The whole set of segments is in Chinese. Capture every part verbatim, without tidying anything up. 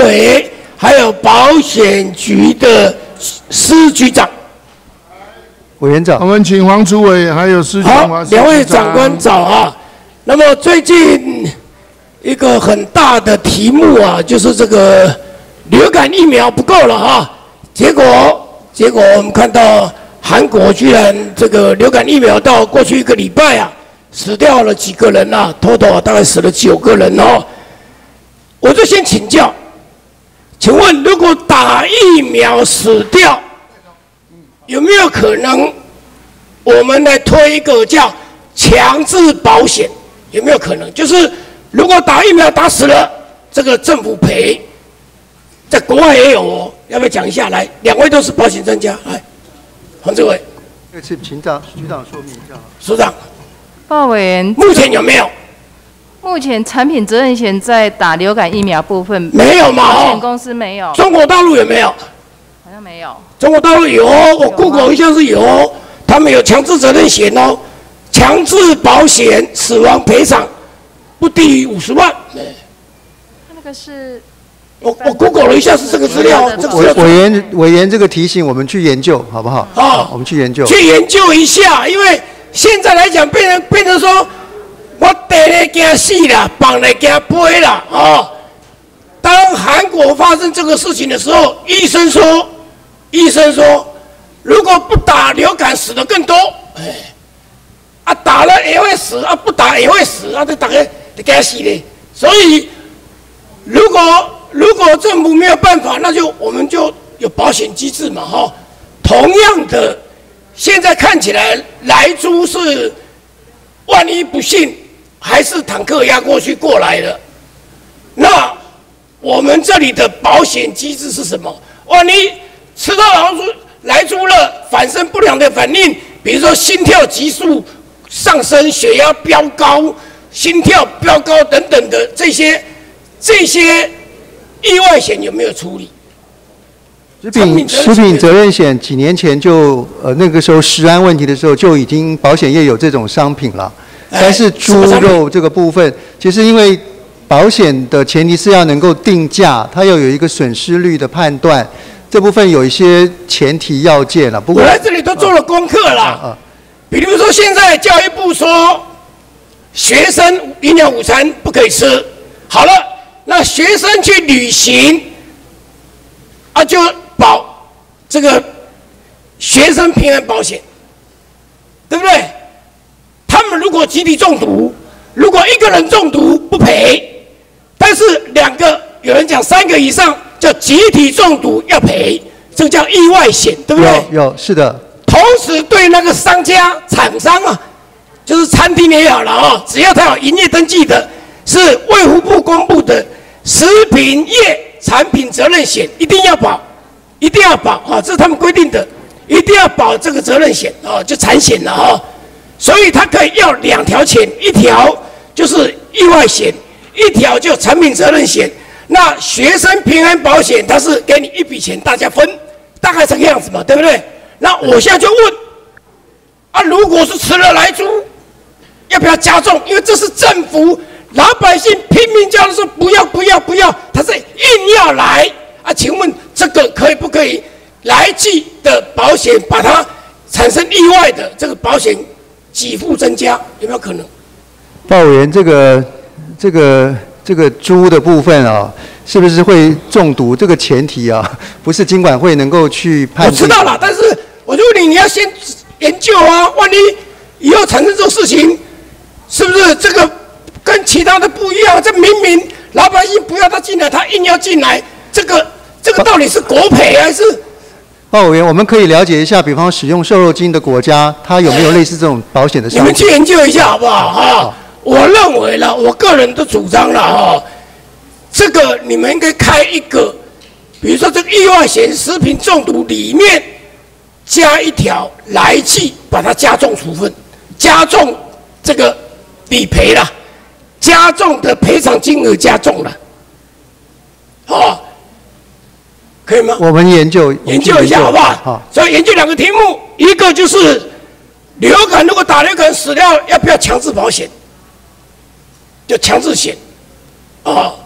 委，还有保险局的司局长。 委员长， 我们请黄主委还有施琼华。 好，两位长官早啊。那么最近一个很大的题目啊，就是这个流感疫苗不够了啊。结果结果我们看到韩国居然这个流感疫苗到过去一个礼拜啊，死掉了几个人啊 ，total 大概死了九个人哦。我就先请教，请问如果打疫苗死掉，有没有可能我们来推一个叫强制保险？有没有可能？就是如果打疫苗打死了，这个政府赔，在国外也有哦。要不要讲一下？来，两位都是保险专家，来，黄志伟， 这次请长局长说明一下。 署长， 报委员， 目前有没有？ 目前产品责任险在打流感疫苗部分没有嘛？ 保险公司没有。 中国大陆有没有？ 好像没有。 中国大陆有哦，我 Google 一下是有哦，他们有强制责任险哦，强制保险死亡赔偿不低于五十万。 那个是。 我我 Google 了一下是这个资料，这个委委员委员这个提醒我们去研究好不好？好，我们去研究。 去研究一下，因为现在来讲变成变成说，我逮了惊死啦，绑了惊背啦哦。当韩国发生这个事情的时候，医生说，医生说，如果不打流感死的更多，哎，啊打了也会死，啊不打也会死，啊这大家就惊死嘞。所以如果如果政府没有办法，那就我们就有保险机制嘛，哈。同样的，现在看起来莱猪是万一不幸还是坦克压过去过来的，那我们这里的保险机制是什么？万一吃到老鼠莱猪了，反生不良的反应，比如说心跳急速上升、血压飙高、心跳飙高等等的这些这些。意外险有没有处理？ 食品食品责任险几年前就呃那个时候食安问题的时候就已经保险业有这种商品了，但是猪肉这个部分，其实因为保险的前提是要能够定价，它要有一个损失率的判断，这部分有一些前提要件了。不过我来这里都做了功课啦，啊啊、比如说现在教育部说学生营养午餐不可以吃，好了。那学生去旅行，啊，就保这个学生平安保险，对不对？他们如果集体中毒，如果一个人中毒不赔，但是两个有人讲三个以上叫集体中毒要赔，这个叫意外险，对不对？ 有有是的。 同时对那个商家厂商啊，就是餐厅也好了啊，只要他有营业登记的。是卫福部公布的食品业产品责任险，一定要保，一定要保啊！这是他们规定的，一定要保这个责任险啊，就产险了啊。所以他可以要两条钱，一条就是意外险，一条就产品责任险。那学生平安保险，它是给你一笔钱，大家分，大概这个样子嘛，对不对？那我现在就问啊，如果是吃了莱猪，要不要加重？因为这是政府。老百姓拼命叫的说不要不要不要，他是硬要来啊！请问这个可以不可以来季的保险把它产生意外的这个保险给付增加，有没有可能？ 报委员，这个这个这个猪的部分啊，是不是会中毒？这个前提啊，不是金管会能够去判定。 我知道了，但是我就问你，你要先研究啊，万一以后产生这种事情，是不是这个？跟其他的不一样，这明明老百姓不要他进来，他硬要进来，这个这个到底是国赔还是？ 报委员，我们可以了解一下，比方使用瘦肉精的国家，它有没有类似这种保险的商品？ 你们去研究一下好不好？哈，我认为了，我个人的主张了哈，这个你们应该开一个，比如说这个意外险食品中毒里面加一条来季，把它加重处分，加重这个理赔了。加重的赔偿金额加重了，哦，可以吗？ 我们研究研究一下好不好？好。所以研究两个题目，一个就是流感，如果打流感死掉，要不要强制保险？就强制险，啊、哦，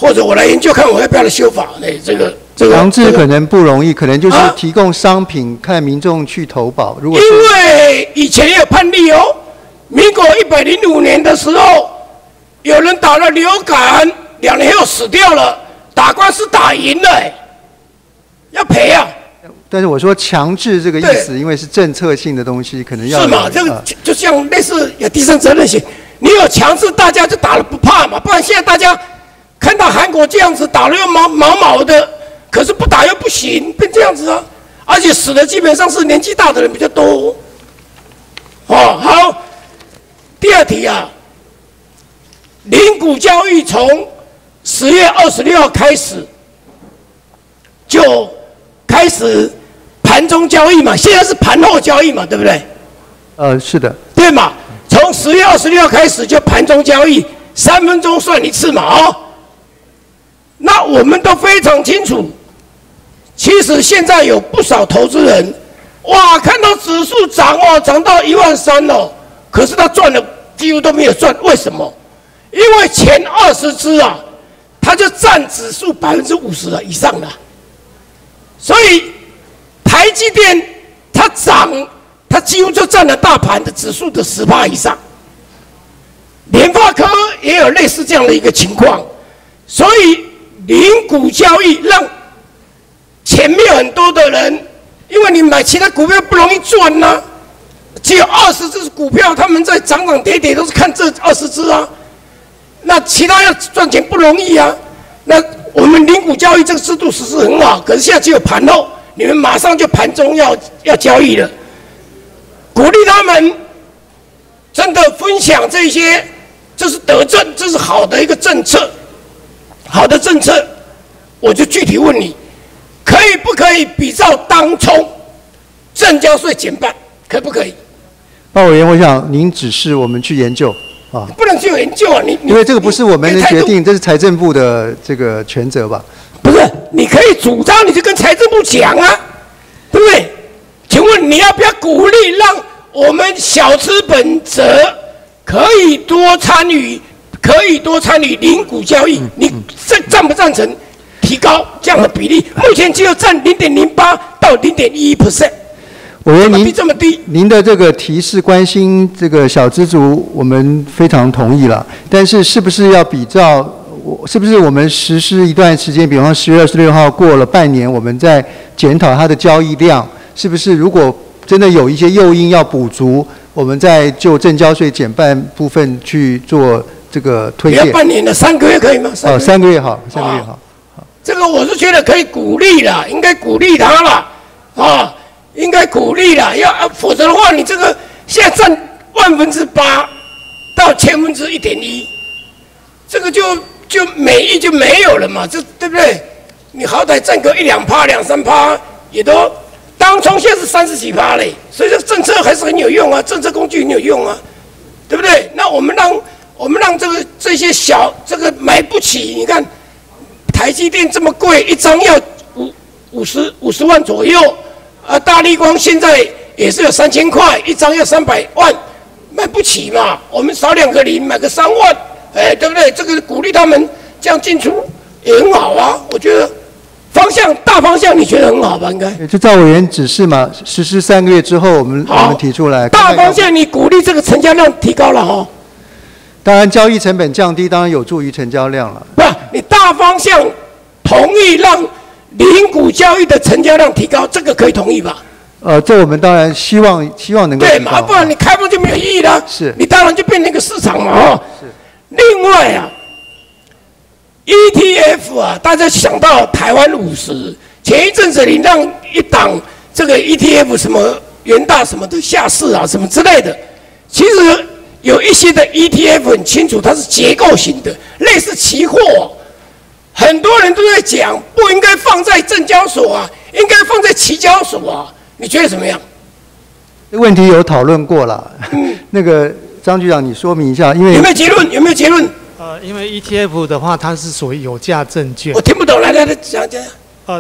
或者我来研究看我要不要来修法。哎，这个这个强制可能不容易，可能就是啊提供商品，看民众去投保。如果因为以前也有判例哦，民国一百零五年的时候，有人打了流感，两年后死掉了，打官司打赢了，哎，要赔啊。 但是我说强制这个意思，因为是政策性的东西，可能要是嘛？这个呃就像类似有第三责任险，你有强制，大家就打了不怕嘛。不然现在大家看到韩国这样子打了又毛毛毛的，可是不打又不行，变这样子啊。而且死的基本上是年纪大的人比较多。哦，好，第二题啊，零股交易从十月二十六号开始就开始盘中交易嘛，现在是盘后交易嘛，对不对？ 呃，是的， 对嘛？从十月二十六号开始就盘中交易，三分钟算一次嘛，哦。那我们都非常清楚，其实现在有不少投资人，哇，看到指数涨哦，涨到一万三哦，可是他赚的几乎都没有赚，为什么？因为前二十只啊，它就占指数百分之五十以上了，所以台积电它涨。它几乎就占了大盘的指数的十趴以上，联发科也有类似这样的一个情况，所以零股交易让前面很多的人，因为你买其他股票不容易赚呐、啊，只有二十只股票，他们在涨涨跌跌都是看这二十只啊，那其他要赚钱不容易啊。那我们零股交易这个制度实施很好，可是现在只有盘后，你们马上就盘中要要交易了。鼓励他们真的分享这些，这是德政，这是好的一个政策，好的政策。我就具体问你，可以不可以比照当冲，证交税减半，可不可以？ 鲍委员，我想您指示我们去研究啊， 不能去有研究啊，你因为这个不是我们能决定，这是财政部的这个权责吧？ 不是，你可以主张，你就跟财政部讲啊，对不对？请问你要不要鼓励让我们小资本者可以多参与，可以多参与零股交易？你赞赞不赞成提高这样的比例？目前只有占零点零八到零点一一 percent， 委员您这么低， 您的这个提示关心这个小资族，我们非常同意了。但是是不是要比照？我是不是我们实施一段时间，比方十月二十六号过了半年，我们再检讨它的交易量？是不是如果真的有一些诱因要补足，我们再就证交税减半部分去做这个推荐？ 不要半年了，三个月可以吗？ 哦，三个月好，三个月好。 好，这个我是觉得可以鼓励了，应该鼓励他了，啊，应该鼓励了，要啊，否则的话，你这个现在占万分之八到千分之一点一，这个就就每亿就没有了嘛，这对不对？你好歹占个一两趴、两三趴。也都当冲现在是三十几趴嘞，所以这个政策还是很有用啊，政策工具很有用啊，对不对？那我们让我们让这个这些小这个买不起，你看台积电这么贵，一张要五五十五十万左右，啊，大立光现在也是有三千块，一张要三百万，买不起嘛，我们少两个零，买个三万，哎，对不对？这个鼓励他们这样进出也很好啊，我觉得。方向大方向你觉得很好吧？应该就赵委员指示嘛，实施三个月之后，我们我们提出来。 大方向你鼓励这个成交量提高了哈。 当然，交易成本降低，当然有助于成交量了。 不，你大方向同意让零股交易的成交量提高，这个可以同意吧？ 呃，这我们当然希望希望能够对嘛，不然你开放就没有意义了。 是， 你当然就变成一个市场嘛哈。是。另外啊。E T F 啊，大家想到台湾五十，前一阵子你让一档这个 E T F 什么元大什么的下市啊，什么之类的，其实有一些的 E T F 很清楚，它是结构型的，类似期货，很多人都在讲不应该放在证交所啊，应该放在期交所啊，你觉得怎么样？ 这问题有讨论过了，嗯、那个张局长你说明一下，因为有没有结论？有没有结论？ 呃，因为 E T F 的话，它是属于有价证券。 我听不懂，来来来讲讲。 呃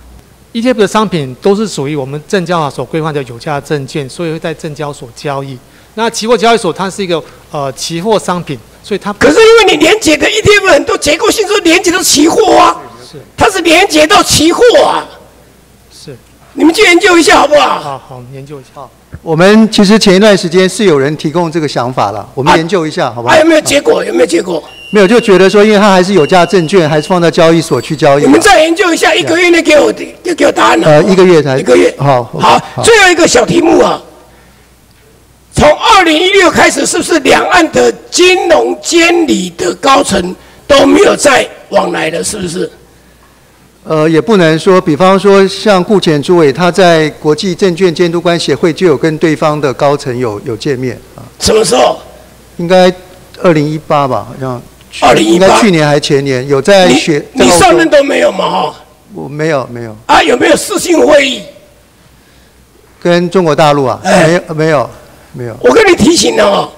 ，E T F 的商品都是属于我们证交所规范的有价证券，所以会在证交所交易。那期货交易所它是一个呃期货商品， 所以它可是因为你连结的 E T F 很多结构性是连结到期货啊， 是它是连结到期货啊， 是， 你们去研究一下好不好？ 好好研究一下。 我们其实前一段时间是有人提供这个想法了，我们啊研究一下，好不好？ 还有没有结果？有没有结果？ 没有，就觉得说，因为它还是有价证券，还是放到交易所去交易。 你们再研究一下，一个月内给我给给我答案了。 呃，一个月才一个月。 好， 好，最后一个小题目啊，从二零一六开始，是不是两岸的金融监理的高层都没有再往来了？是不是？ 呃，也不能说，比方说像顾前主委，他在国际证券监督官协会就有跟对方的高层有有见面啊。 什么时候？ 应该二零一八吧，好像。 二零一八。 应该去年还前年有在学。 你你上任都没有嘛？哈。 我没有没有。 啊，有没有视讯会议？ 跟中国大陆啊？没有没有没有。 我跟你提醒了哦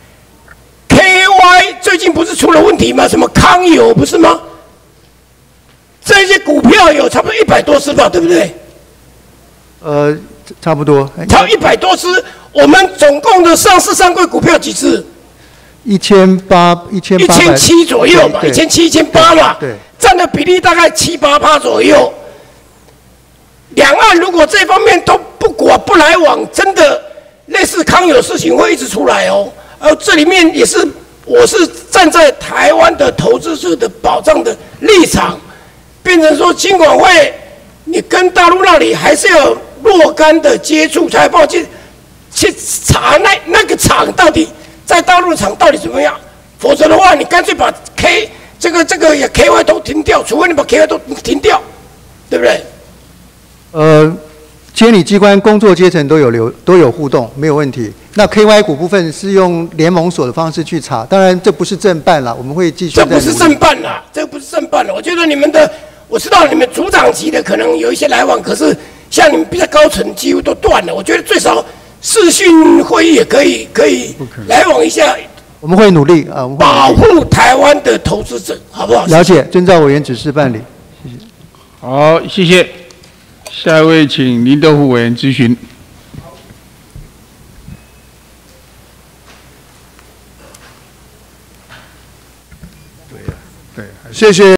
，K Y 最近不是出了问题吗？什么康友不是吗？这些股票有差不多一百多只吧，对不对？ 呃，差不多。 差一百多只，我们总共的上市上柜股票几只？ 一千八，一千一千七左右嘛，一千七、一千八嘛， 对， 占的比例大概七八趴左右。两岸如果这方面都不管不来往，真的类似康有事情会一直出来哦。而这里面也是，我是站在台湾的投资者的保障的立场。变成说，金管会，你跟大陆那里还是要若干的接触，才报去去查那那个厂到底在大陆的厂到底怎么样，否则的话，你干脆把 K 这个这个也 K Y 都停掉，除非你把 K Y 都停掉，对不对？ 呃，监理机关工作阶层都有流都有互动，没有问题。那 K Y 股部分是用联盟所的方式去查，当然这不是正办啦，我们会继续。 这不是正办啦，这不是正办了。我觉得你们的。我知道你们组长级的可能有一些来往，可是像你们比较高层几乎都断了。我觉得最少视讯会议也可以，可以来往一下。 我们会努力啊，我们会保护台湾的投资者，好不好？ 了解，遵照委员指示办理。谢谢。 好，谢谢。下一位，请林德虎委员咨询。对呀，对，谢谢。